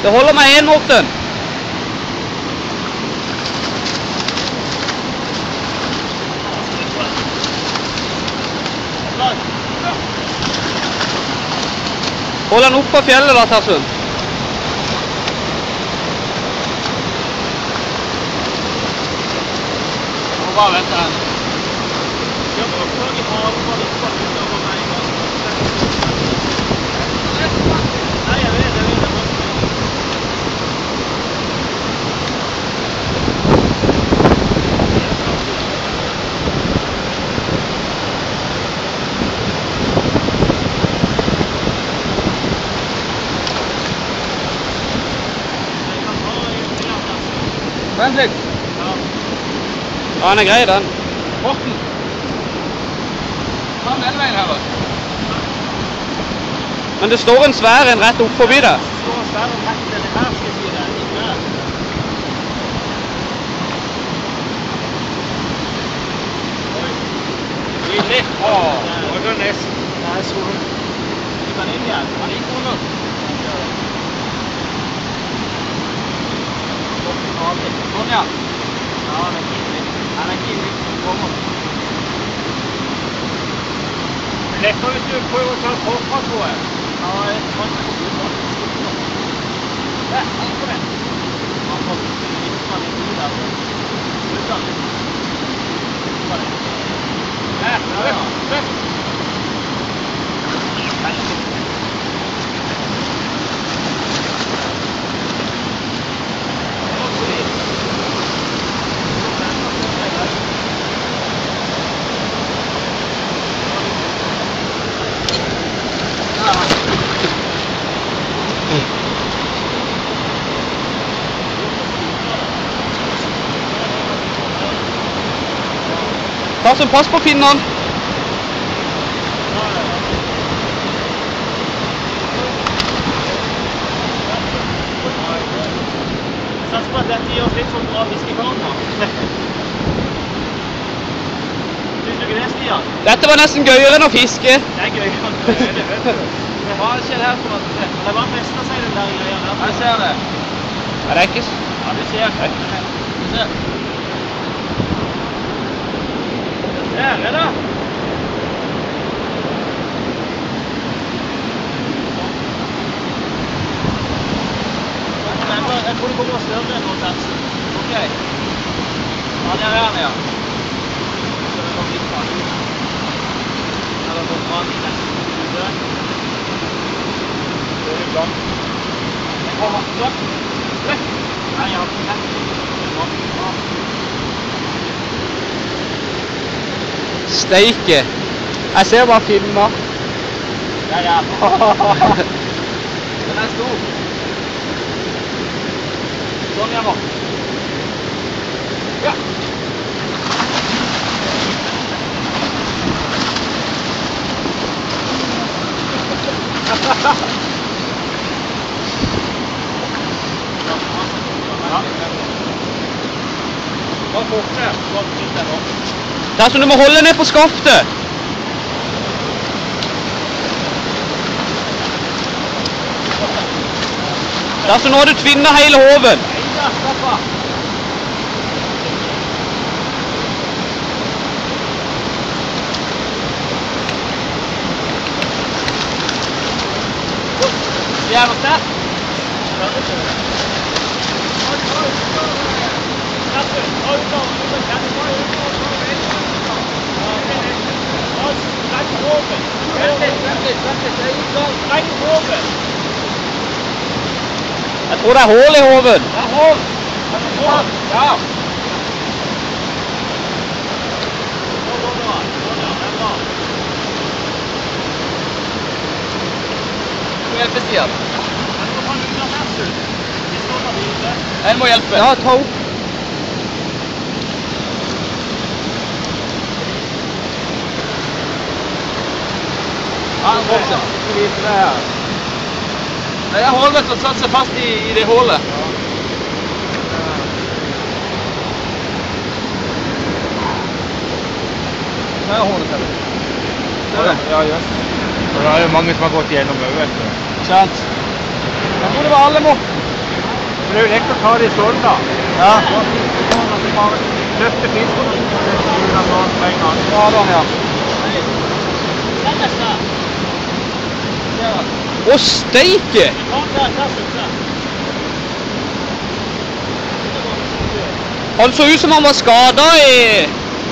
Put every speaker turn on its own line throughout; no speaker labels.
Det holder med en, Morten. Hold den opp på fjellet da, Tarsund.
Nå bare vent her. Jeg må også i havet på litt på meg en gang. Nei, jeg vet det.
Vent litt. Ja, den er grei, den.
Morten! Ta den veien her, da.
Men det står en svær en rett opp forbi det.
Det står en svær en rett denne her, skal jeg si det. Ikke her. Oi. Nydelig. Åh, nå er det nesten. Nei, solen. Du kan inn igjen. Han gikk under. Sånn, ja. Ja, den er kivlig. Den er kivlig. Kommer. Det er lettere hvis du prøver å ta forfra, tror jeg. Ja, jeg tror det. Der, han kommer den. Han får litt fra litt tid der. Slutt da litt. Der, ja.
Tarsund, pass på finnene.
Jeg satser på at dette gir oss litt sånn bra fiskegarn da. Synes du ikke det, Stian?
Dette var nesten gøyere enn å fiske.
Det er gøyere enn det, vet du. Hva skjer her for noe? Det var festet seg den der greia der. Jeg ser det.
Ja, det er ikke så.
Ja, du ser. Du ser. Der er det. Jeg tror det kommer større enn noe sens. Ok. Ja, der er han, ja. Så det var litt farlig. Eller på brann i nesten ute. Det er bra. Jeg kommer. Takk. Nei, jeg har ikke sett.
Steike. Jeg ser bare finner.
Ja, ja. Den er stor. Sånn, ja, Morten. Ja. Hva får du?
Tarsund, du må holde ned på skaftet. Tarsund, nå har du tvinnet hele hoven.
Ja, stoppa. Det er noe sterkt.
Jeg tror det er hål i hoven.
Det er hål. Ja. Du må hjelpe, Stian. En må hjelpe.
Ja, ta opp.
Ja, fortsett. Det er hål, vet du, satt seg fast i det hålet. Her er hålet, ser du. Ser du?
Ja, jøss. Og det er jo mange som har gått igjennom, vet du.
Sant.
Jeg tror det var alle, Morten.
det er jo lekt å ta det i skålen da.
Ja.
Bare løfte fisken og sånn på en gang.
Ja, da, ja. Å, steike! Han så ut som han var skadet i...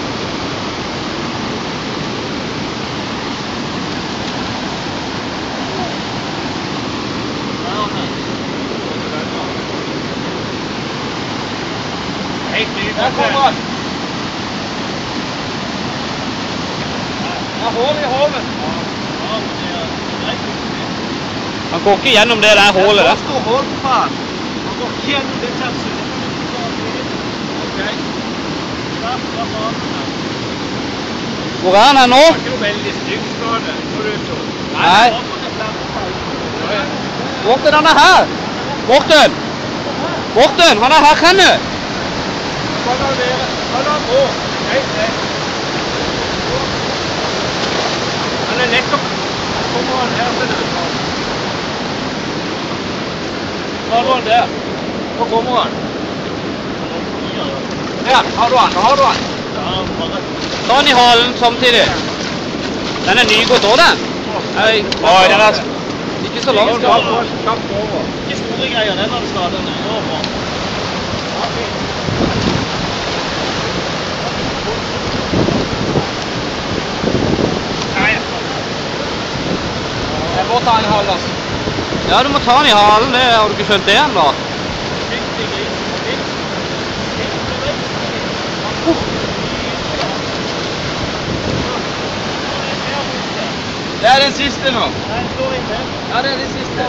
Der kommer han. Ja, hål i hålen.
Han går ikke gjennom det der hålet der.
Det er så stor hål på faen. Han går ikke gjennom det terset. Ok.
Hvor er han her nå?
Det er ikke noe veldig stygg skade.
Nei. Morten, han er her. Morten! Morten, han er her henne.
Han er lett opp. Kommer han her til det? Har du han der? Nå kommer han. Her, har du han? Nå har du han.
Ta han i halen samtidig. Den er nygått også, den. Oi, den er ikke så langt.
Ikke store greier, den har du skadet den. Det var bra. Jeg må ta han i halen, altså.
Ja, du må ta han i halen. Det har du ikke skjønt det ennå.
Det er den siste nå. Ja, det er den siste.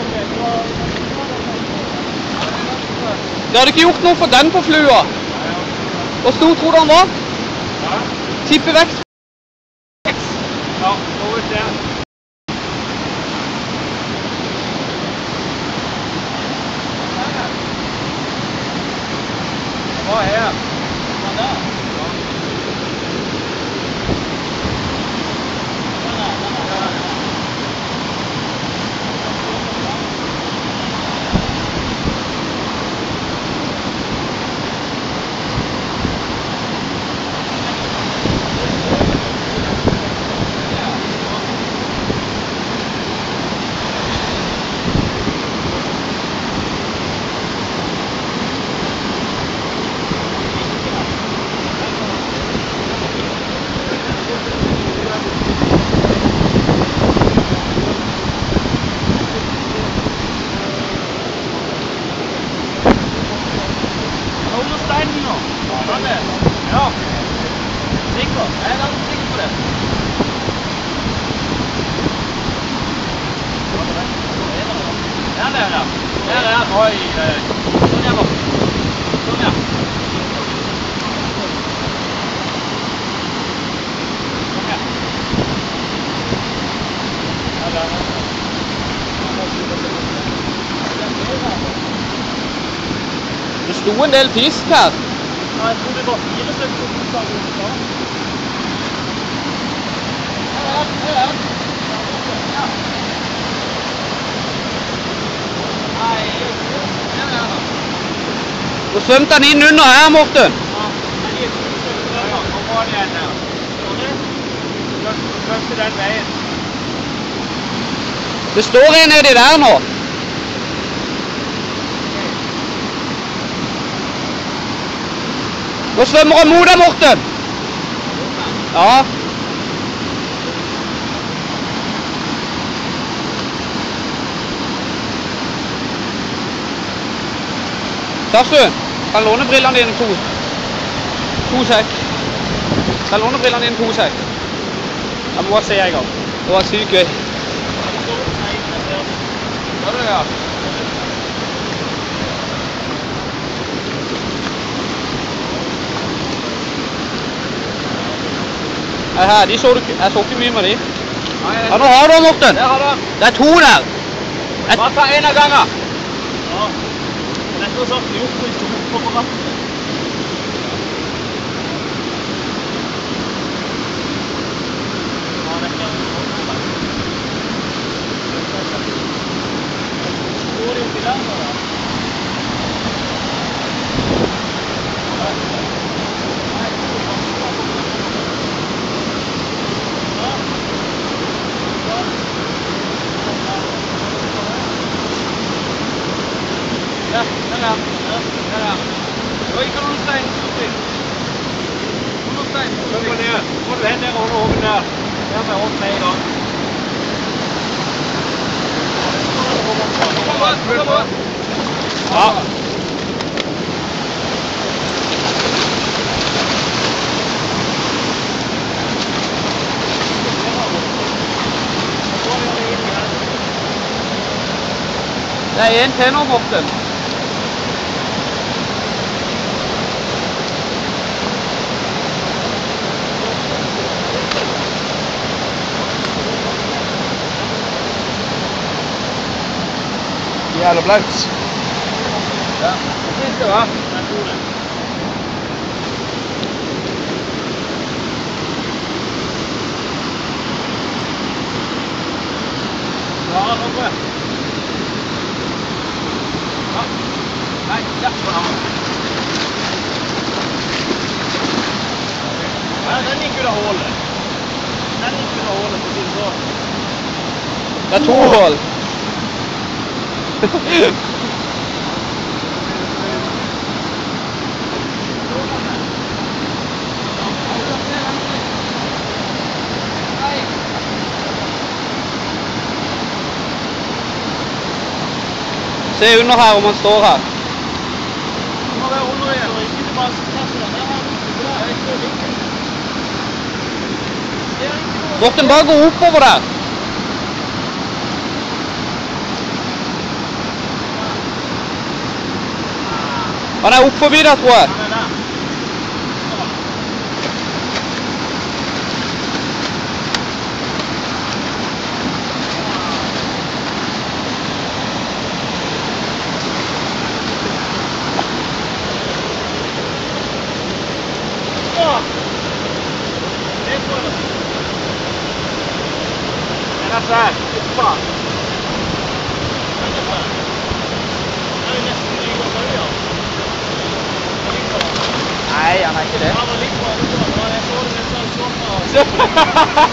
Du hadde ikke gjort noe for den på flua. Hvor stor tror du han var? Tippevekt.
Ja, over der. Hva er det? Ja. Sikker. Jeg er ganske sikker på det. Der er han. Der er han. Oi. Sånn her bort. Sånn her. Sånn her. Der er han.
Det sto en del fisk her.
Ja, jeg tror det var 4 stykker som tok av den.
Nå svømte han inn under her, Morten.
Ja, det er 2 stykker der. Nå var det en der. Svømte den veien.
Det står en nedi der nå. Nå svømmer han mot deg, Morten. Ja. Sarstuen, kan låne brillene dine to sek. Kan låne brillene dine 2 sek.
Jeg må bare se en gang.
Det var sykt gøy.
Gjør det, ja.
Her, de så du ikke. Jeg så ikke mye med de. Ja, nå har du han, Morten.
Der har du han.
Det er 2 der.
Bare ta en av gangen. Ja. Dette var sagt gjort på i på ratten. Ja, det er Går det oppi der nå, da? Jeg har holdt med en gang.
Ja. Det er en til nå, Morten.
Jævla blaut.
Ja, det siste va? Jeg tror det. Ja, nå går jeg. Ja. Nei, kjeft på ham. Ja, den gikk ut av hålet. Den gikk ut av hålet på siden så.
Det er 2 hål. Se under her om han står her.
Du må være under igjen, og ikke bare treffe den. Der har du ikke det. Jeg står ikke. Det er ikke noe.
Morten, bare gå oppover der. Han er opp forbi der, tror jeg.
Han er der. Den er svær. Faen. Den er svær. Den er jo nesten like godt øye.
Nei, han er ikke det.
Ja, men litt på andre. Jeg så det sånn sånn.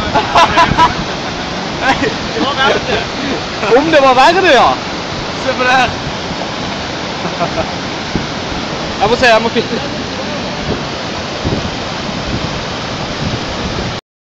Det var verdt det.
Om det var verre, ja.
Se på det her.
Jeg må se, jeg må finne.